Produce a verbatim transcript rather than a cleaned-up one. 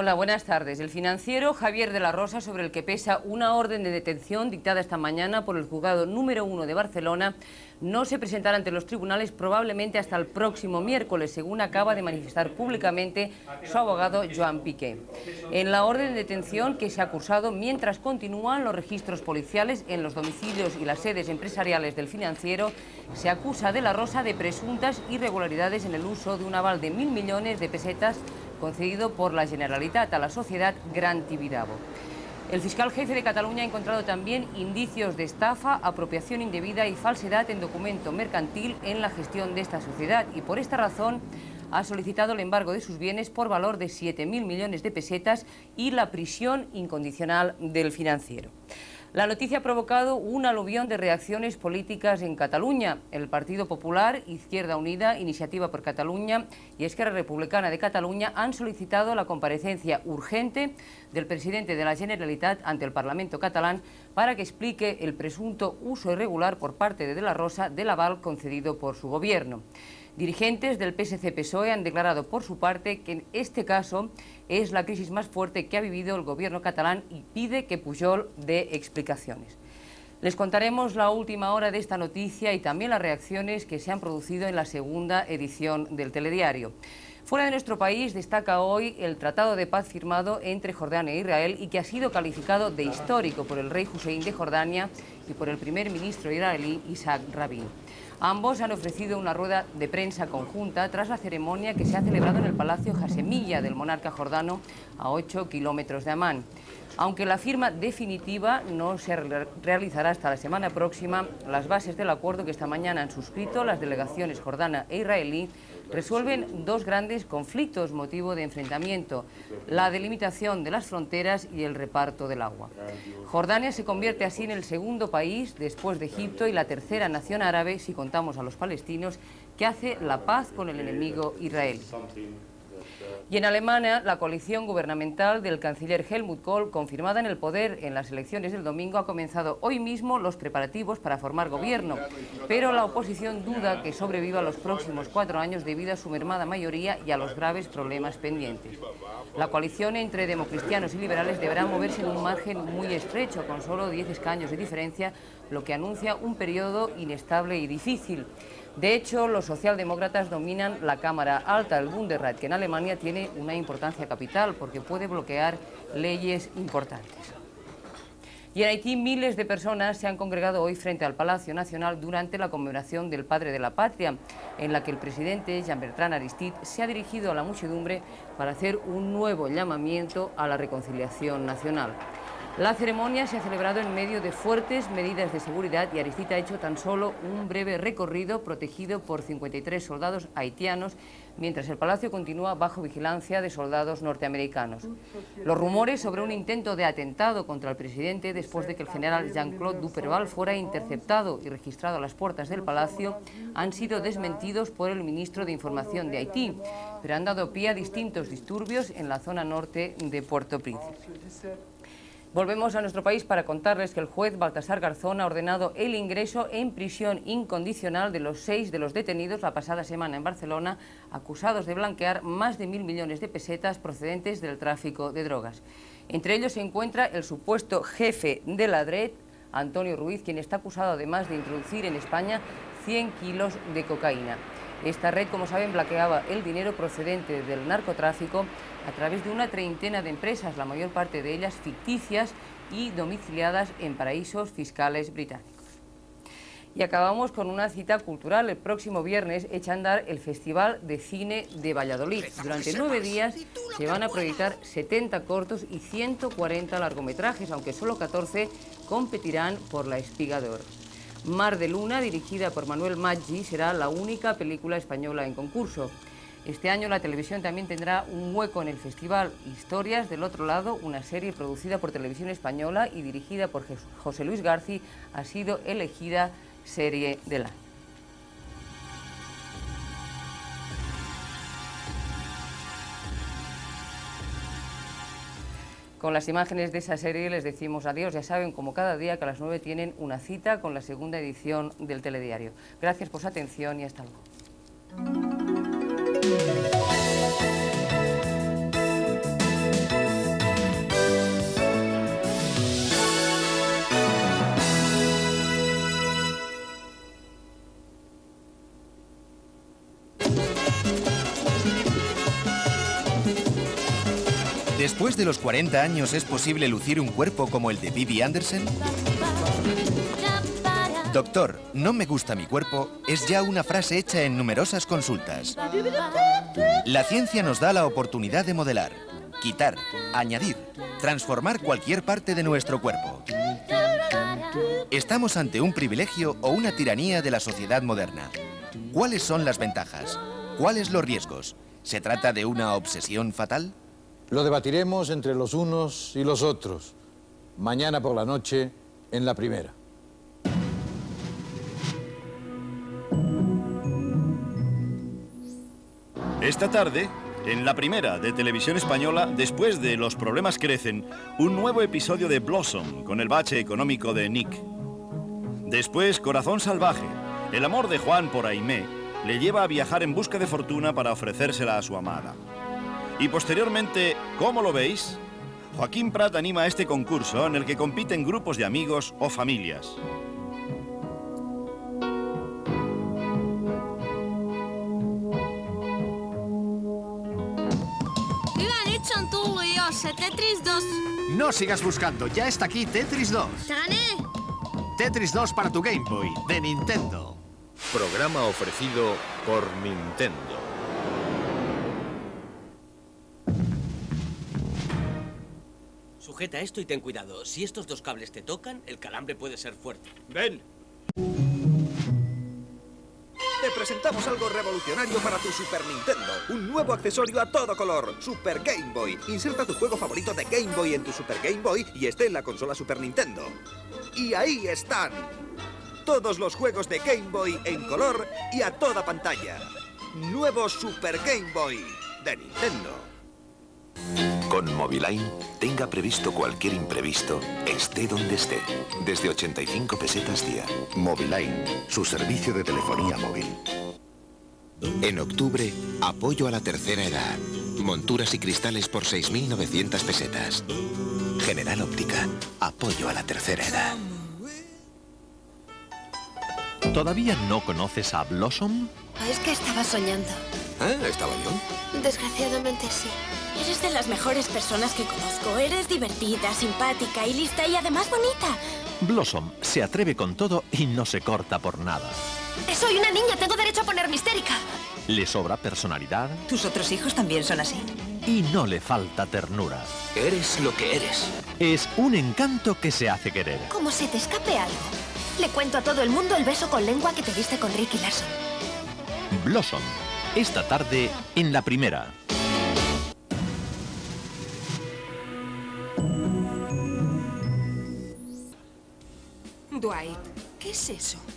Hola, buenas tardes. El financiero Javier de la Rosa, sobre el que pesa una orden de detención dictada esta mañana por el juzgado número uno de Barcelona, no se presentará ante los tribunales probablemente hasta el próximo miércoles, según acaba de manifestar públicamente su abogado Joan Piqué. En la orden de detención que se ha cursado mientras continúan los registros policiales en los domicilios y las sedes empresariales del financiero, se acusa de la Rosa de presuntas irregularidades en el uso de un aval de mil millones de pesetas concedido por la Generalitat a la sociedad Gran Tibidabo. El fiscal jefe de Cataluña ha encontrado también indicios de estafa, apropiación indebida y falsedad en documento mercantil en la gestión de esta sociedad y por esta razón ha solicitado el embargo de sus bienes por valor de siete mil millones de pesetas y la prisión incondicional del financiero. La noticia ha provocado un aluvión de reacciones políticas en Cataluña. El Partido Popular, Izquierda Unida, Iniciativa per Catalunya y Esquerra Republicana de Cataluña han solicitado la comparecencia urgente del presidente de la Generalitat ante el Parlamento catalán para que explique el presunto uso irregular por parte de De la Rosa del aval concedido por su gobierno. Dirigentes del P S C P S O E han declarado por su parte que en este caso es la crisis más fuerte que ha vivido el gobierno catalán y pide que Pujol dé explicaciones. Les contaremos la última hora de esta noticia y también las reacciones que se han producido en la segunda edición del telediario. Fuera de nuestro país destaca hoy el tratado de paz firmado entre Jordania e Israel y que ha sido calificado de histórico por el rey Hussein de Jordania y por el primer ministro israelí Isaac Rabin. Ambos han ofrecido una rueda de prensa conjunta tras la ceremonia que se ha celebrado en el Palacio Hashemiyya del monarca jordano a ocho kilómetros de Amán. Aunque la firma definitiva no se realizará hasta la semana próxima, las bases del acuerdo que esta mañana han suscrito las delegaciones jordana e israelí resuelven dos grandes conflictos motivo de enfrentamiento: la delimitación de las fronteras y el reparto del agua. Jordania se convierte así en el segundo país, después de Egipto, y la tercera nación árabe, si contamos a los palestinos, que hace la paz con el enemigo israelí. Y en Alemania, la coalición gubernamental del canciller Helmut Kohl, confirmada en el poder en las elecciones del domingo, ha comenzado hoy mismo los preparativos para formar gobierno, pero la oposición duda que sobreviva los próximos cuatro años debido a su mermada mayoría y a los graves problemas pendientes. La coalición entre democristianos y liberales deberá moverse en un margen muy estrecho, con solo diez escaños de diferencia, lo que anuncia un periodo inestable y difícil. De hecho, los socialdemócratas dominan la Cámara Alta, el Bundesrat, que en Alemania tiene una importancia capital porque puede bloquear leyes importantes. Y en Haití, miles de personas se han congregado hoy frente al Palacio Nacional durante la conmemoración del Padre de la Patria, en la que el presidente Jean-Bertrand Aristide se ha dirigido a la muchedumbre para hacer un nuevo llamamiento a la reconciliación nacional. La ceremonia se ha celebrado en medio de fuertes medidas de seguridad y Aristide ha hecho tan solo un breve recorrido protegido por cincuenta y tres soldados haitianos, mientras el palacio continúa bajo vigilancia de soldados norteamericanos. Los rumores sobre un intento de atentado contra el presidente después de que el general Jean-Claude Duperval fuera interceptado y registrado a las puertas del palacio han sido desmentidos por el ministro de Información de Haití, pero han dado pie a distintos disturbios en la zona norte de Puerto Príncipe. Volvemos a nuestro país para contarles que el juez Baltasar Garzón ha ordenado el ingreso en prisión incondicional de los seis de los detenidos la pasada semana en Barcelona, acusados de blanquear más de mil millones de pesetas procedentes del tráfico de drogas. Entre ellos se encuentra el supuesto jefe de la D R E T, Antonio Ruiz, quien está acusado además de introducir en España cien kilos de cocaína. Esta red, como saben, blanqueaba el dinero procedente del narcotráfico a través de una treintena de empresas, la mayor parte de ellas ficticias y domiciliadas en paraísos fiscales británicos. Y acabamos con una cita cultural. El próximo viernes echa a andar el Festival de Cine de Valladolid. Durante nueve días se van a proyectar setenta cortos y ciento cuarenta largometrajes, aunque solo catorce competirán por la Espiga de Oro. Mar de Luna, dirigida por Manuel Maggi, será la única película española en concurso. Este año la televisión también tendrá un hueco en el festival. Historias del otro lado, una serie producida por Televisión Española y dirigida por José Luis García, ha sido elegida serie del año. Con las imágenes de esa serie les decimos adiós. Ya saben, como cada día, que a las nueve tienen una cita con la segunda edición del telediario. Gracias por su atención y hasta luego. ¿Después de los cuarenta años es posible lucir un cuerpo como el de Bibi Andersen? Doctor, no me gusta mi cuerpo es ya una frase hecha en numerosas consultas. La ciencia nos da la oportunidad de modelar, quitar, añadir, transformar cualquier parte de nuestro cuerpo. Estamos ante un privilegio o una tiranía de la sociedad moderna. ¿Cuáles son las ventajas? ¿Cuáles los riesgos? ¿Se trata de una obsesión fatal? Lo debatiremos entre los unos y los otros. Mañana por la noche, en La Primera. Esta tarde, en La Primera de Televisión Española, después de Los problemas crecen, un nuevo episodio de Blossom con el bache económico de Nick. Después, Corazón salvaje. El amor de Juan por Aimé le lleva a viajar en busca de fortuna para ofrecérsela a su amada. Y posteriormente, ¿cómo lo veis? Joaquín Prat anima a este concurso en el que compiten grupos de amigos o familias. Tetris dos. No sigas buscando, ya está aquí Tetris dos. ¡Gané! Tetris dos para tu Game Boy, de Nintendo. Programa ofrecido por Nintendo. Sujeta esto y ten cuidado. Si estos dos cables te tocan, el calambre puede ser fuerte. ¡Ven! Te presentamos algo revolucionario para tu Super Nintendo. Un nuevo accesorio a todo color. Super Game Boy. Inserta tu juego favorito de Game Boy en tu Super Game Boy y esté en la consola Super Nintendo. Y ahí están. Todos los juegos de Game Boy en color y a toda pantalla. Nuevo Super Game Boy de Nintendo. Con Moviline, tenga previsto cualquier imprevisto, esté donde esté. Desde ochenta y cinco pesetas día. Moviline, su servicio de telefonía móvil. En octubre, apoyo a la tercera edad. Monturas y cristales por seis mil novecientas pesetas. General Óptica, apoyo a la tercera edad. ¿Todavía no conoces a Blossom? Es que estaba soñando. ¿Ah, estaba yo? Desgraciadamente sí. Eres de las mejores personas que conozco. Eres divertida, simpática y lista y además bonita. Blossom se atreve con todo y no se corta por nada. Soy una niña, tengo derecho a ponerme histérica. Le sobra personalidad. ¿Tus otros hijos también son así? Y no le falta ternura. Eres lo que eres. Es un encanto que se hace querer. Como se te escape algo. Le cuento a todo el mundo el beso con lengua que te diste con Ricky Larson. Blossom, esta tarde en La Primera. Dwight, ¿qué es eso?